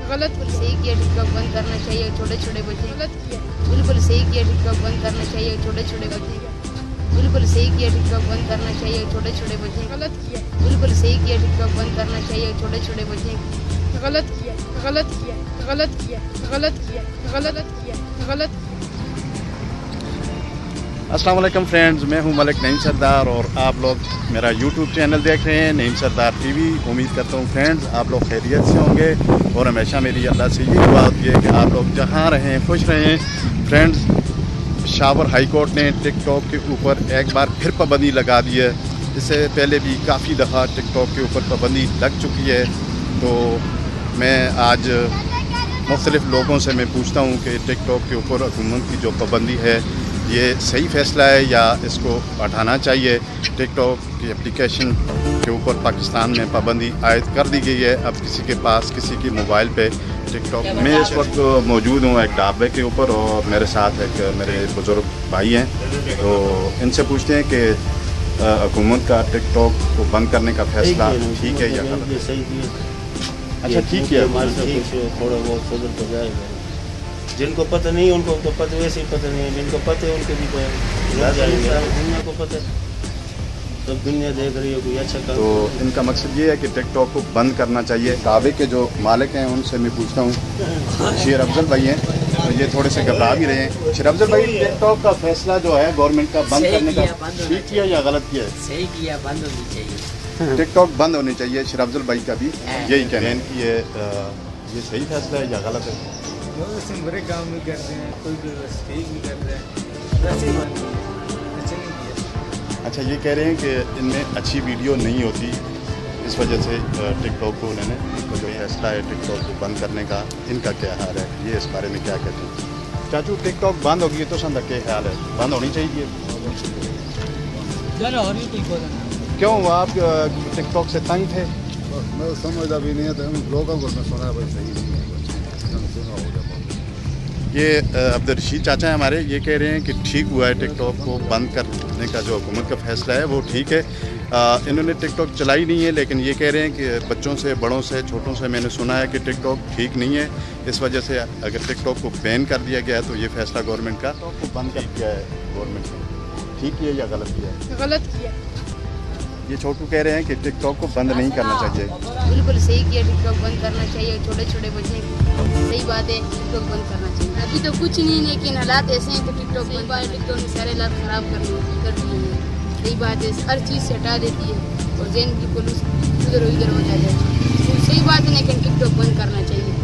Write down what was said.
गलत सही किया, टिकटॉक बंद करना चाहिए, छोटे छोटे बच्चे गलत किया, बिल्कुल सही किया, टिकटॉक बंद करना चाहिए, छोटे छोटे बच्चे बिल्कुल सही किया, टिकटॉक बंद करना चाहिए, छोटे छोटे बच्चे गलत किया, बिल्कुल सही किया, टिकटॉक बंद करना चाहिए, छोटे छोटे बच्चे गलत किया, गलत किया, गलत किया, गलत किया, गलत किया, गलत किया। अस्सलाम वालेकुम फ्रेंड्स, मैं हूं मलिक नईम सरदार और आप लोग मेरा यूट्यूब चैनल देख रहे हैं नईम सरदार टीवी। उम्मीद करता हूं फ्रेंड्स आप लोग खैरियत से होंगे और हमेशा मेरी अल्लाह से यही दुआ होती है कि आप लोग जहां रहें खुश रहें। फ्रेंड्स, पेशावर हाई कोर्ट ने टिकटॉक के ऊपर एक बार फिर पाबंदी लगा दी है। इससे पहले भी काफ़ी दफ़ा टिकटॉक के ऊपर पाबंदी लग चुकी है। तो मैं आज मुख्तलिफ़ लोगों से मैं पूछता हूँ कि टिकटॉक के ऊपर हुकूमत की जो पाबंदी है ये सही फ़ैसला है या इसको हटाना चाहिए। टिकटॉक की एप्लीकेशन के ऊपर पाकिस्तान में पाबंदी आयद कर दी गई है। अब किसी के पास किसी के मोबाइल पे टिकटॉक मैं इस वक्त मौजूद हूँ एक ढाबे के ऊपर और मेरे साथ एक मेरे बुज़ुर्ग भाई हैं। तो इनसे पूछते हैं कि हुकूमत का टिकटॉक को बंद करने का फ़ैसला ठीक है या गलत? सही है। अच्छा ठीक है, थोड़ा बहुत सुधर तो जाएगा। जिनको पता नहीं उनको तो पता, वैसे ही पता नहीं है। जिनको पता है उनके भी दुनिया को पता है, सब दुनिया देख रही है कोई अच्छा काम। तो इनका मकसद ये है कि टिकटॉक को बंद करना चाहिए। ढाबे के जो मालिक हैं उनसे मैं पूछता हूँ, शेर अफजल भाई हैं, तो ये थोड़े से घबरा भी रहे हैं। शेर अफजल भाई, टिकटॉक का फैसला जो है गवर्नमेंट का बंद करने का ठीक किया या गलत किया है? सही किया, बंद होनी चाहिए। टिकटॉक बंद होनी चाहिए। शेर अफजल भाई का भी यही कहना है कि ये सही फैसला है या गलत है? बुरे काम भी कर रहे हैं, कोई भी ठीक भी कर रहे हैं, वैसे ही बंद अच्छा नहीं किया। अच्छा, ये कह रहे हैं कि इनमें अच्छी वीडियो नहीं होती, इस वजह से टिकटॉक को उन्होंने जो फैसला है टिकटॉक को बंद करने का, इनका क्या हाल है, ये इस बारे में क्या कहते हैं? चाचू, टिकटॉक बंद होगी तो संदा क्या ख्याल है? बंद होनी चाहिए? क्यों आप टिकटॉक से तंग थे? मैं समझदा भी नहीं है, तो हम लोगों को मैं सुना भाई सही नहीं है। ये अब्दुल रशीद चाचा हैं हमारे, ये कह रहे हैं कि ठीक हुआ है टिकटॉक को बंद करने का जो हुकूमत का फ़ैसला है वो ठीक है। इन्होंने टिकटॉक चलाई नहीं है, लेकिन ये कह रहे हैं कि बच्चों से, बड़ों से, छोटों से मैंने सुना है कि टिकटॉक ठीक नहीं है। इस वजह से अगर टिकटॉक को बैन कर दिया गया है तो ये फ़ैसला गवर्नमेंट का टिकटॉक को बंद कर दिया है गवर्नमेंट ने। ठीक किया या गलत किया है? गलत किया। ये छोटू कह रहे हैं कि टिकटॉक को बंद नहीं करना चाहिए। बिल्कुल सही किया, टिकटॉक बंद करना चाहिए, छोटे छोटे बच्चे सही बात है, टिकटॉक बंद करना चाहिए। अभी तो कुछ नहीं, लेकिन हालात ऐसे हैं कि टिकटॉक बंद है। टिकटॉक ने सारे हालात ख़राब कर दिए हैं। सही बात है, हर चीज़ से हटा देती है और जैन की पुलिस उधर उधर हो जाती है। सही बात है, लेकिन टिकटॉक बंद करना चाहिए।